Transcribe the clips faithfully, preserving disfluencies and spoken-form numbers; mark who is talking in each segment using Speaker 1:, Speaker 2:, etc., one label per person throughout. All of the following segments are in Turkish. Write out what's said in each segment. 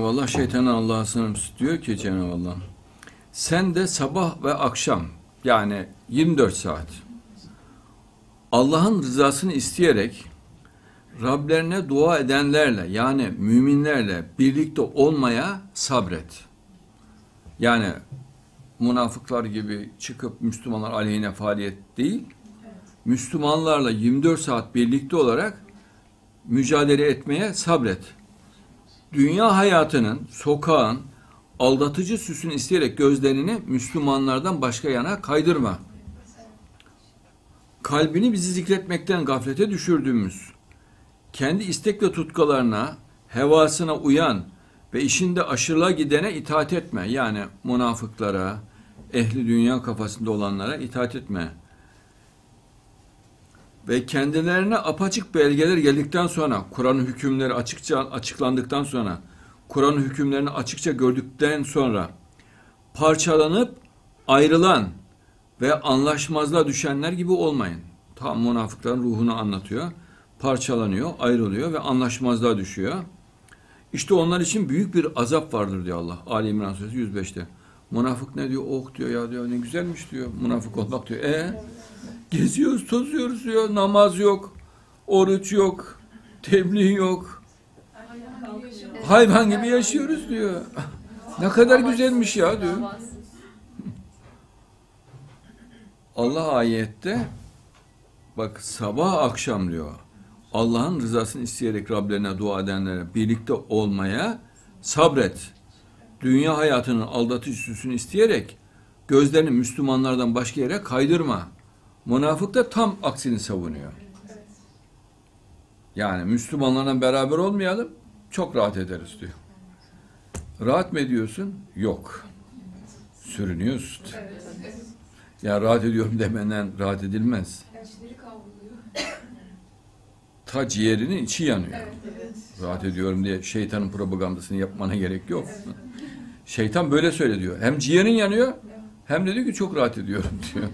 Speaker 1: Cenab-ı Allah şeytanın Allah'a sınırmış diyor ki Cenab-ı Allah, sen de sabah ve akşam yani yirmi dört saat Allah'ın rızasını isteyerek Rablerine dua edenlerle yani müminlerle birlikte olmaya sabret. Yani münafıklar gibi çıkıp Müslümanlar aleyhine faaliyet değil, Müslümanlarla yirmi dört saat birlikte olarak mücadele etmeye sabret. Dünya hayatının, sokağın, aldatıcı süsünü isteyerek gözlerini Müslümanlardan başka yana kaydırma. Kalbini bizi zikretmekten gaflete düşürdüğümüz, kendi istek ve tutkularına, hevasına uyan ve işinde aşırılığa gidene itaat etme. Yani münafıklara, ehli dünya kafasında olanlara itaat etme. Ve kendilerine apaçık belgeler geldikten sonra, Kur'an'ın hükümleri açıkça açıklandıktan sonra, Kur'an'ın hükümlerini açıkça gördükten sonra parçalanıp ayrılan ve anlaşmazlığa düşenler gibi olmayın. Tam münafıkların ruhunu anlatıyor. Parçalanıyor, ayrılıyor ve anlaşmazlığa düşüyor. İşte onlar için büyük bir azap vardır diyor Allah. Ali İmran Suresi yüz beşte. Münafık ne diyor? Oh diyor ya diyor, ne güzelmiş diyor. Münafık olmak diyor. E geziyoruz, tozuyoruz diyor. Namaz yok, oruç yok, tebliğ yok. Hayvan gibi yaşıyoruz diyor. Ne kadar güzelmiş ya diyor. Allah ayette bak sabah akşam diyor. Allah'ın rızasını isteyerek Rablerine dua edenlere birlikte olmaya sabret. Dünya hayatının aldatıcı süsünü isteyerek gözlerini Müslümanlardan başka yere kaydırma. Münafık da tam aksini savunuyor. Yani Müslümanlarla beraber olmayalım, çok rahat ederiz diyor. Rahat mı ediyorsun? Yok. Sürünüyorsun. Ya rahat ediyorum demenden rahat edilmez. Ta ciğerinin içi yanıyor. Rahat ediyorum diye şeytanın propagandasını yapmana gerek yok. Şeytan böyle söyle diyor. Hem ciğerin yanıyor, hem de diyor ki çok rahat ediyorum diyor.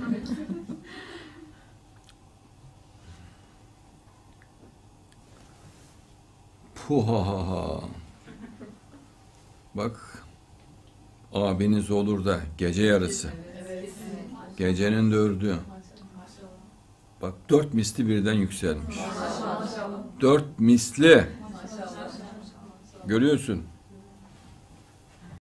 Speaker 1: Puhahaha. Bak, abiniz olur da gece yarısı. Gecenin dördü. Bak dört misli birden yükselmiş. Dört misli. Görüyorsun.